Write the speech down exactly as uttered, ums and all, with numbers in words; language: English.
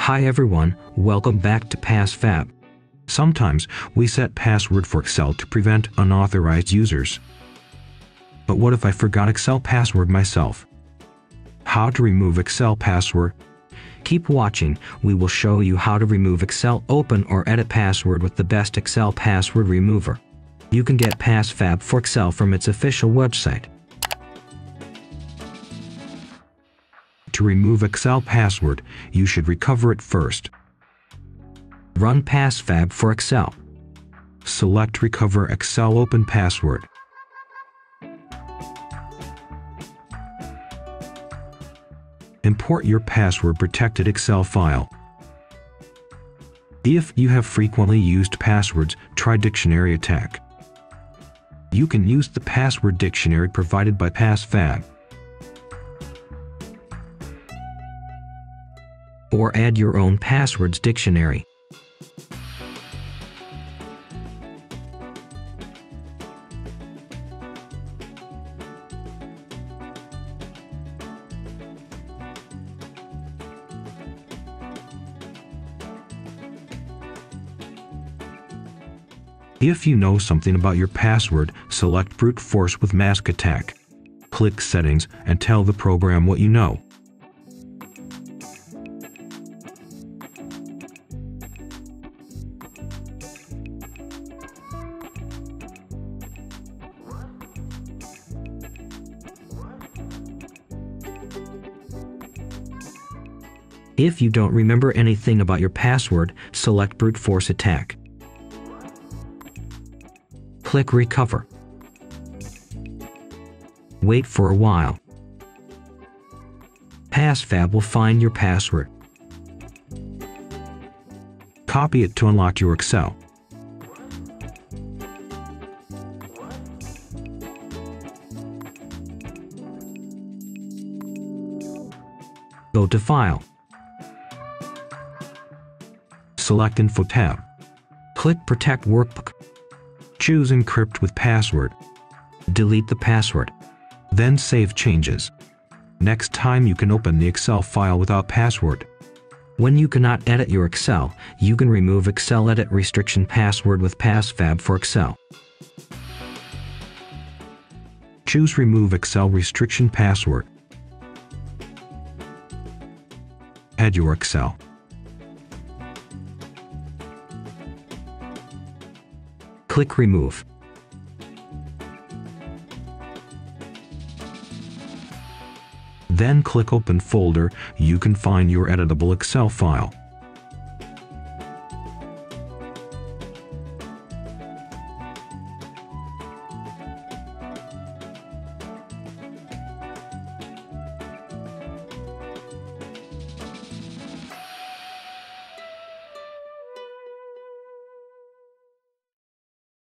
Hi everyone, welcome back to PassFab. Sometimes we set password for Excel to prevent unauthorized users. But what if I forgot Excel password myself? How to remove Excel password? Keep watching, we will show you how to remove Excel open or edit password with the best Excel password remover. You can get PassFab for Excel from its official website. To remove Excel password, you should recover it first. Run PassFab for Excel. Select Recover Excel Open Password. Import your password-protected Excel file. If you have frequently used passwords, try Dictionary Attack. You can use the password dictionary provided by PassFab. Or add your own passwords dictionary. If you know something about your password, select Brute Force with Mask Attack. Click Settings and tell the program what you know. If you don't remember anything about your password, select Brute Force Attack. Click Recover. Wait for a while. PassFab will find your password. Copy it to unlock your Excel. Go to File. Select Info tab. Click Protect Workbook. Choose Encrypt with Password. Delete the password. Then save changes. Next time you can open the Excel file without password. When you cannot edit your Excel, you can remove Excel Edit Restriction Password with PassFab for Excel. Choose Remove Excel Restriction Password. Add your Excel. Click Remove. Then click Open Folder. You can find your editable Excel file.